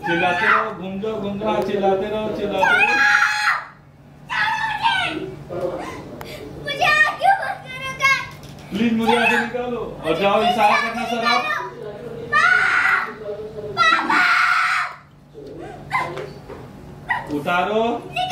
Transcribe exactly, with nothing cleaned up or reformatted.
चिल्लाते रहो, घूम जाओ घूम जाओ, चिल्लाते रहो चिल्लाते रहो। मुझे क्यों मत करोगे? प्लीज मुझे यहाँ से निकालो और जाओ, इशारा करना सर आप। पापा! उतारो।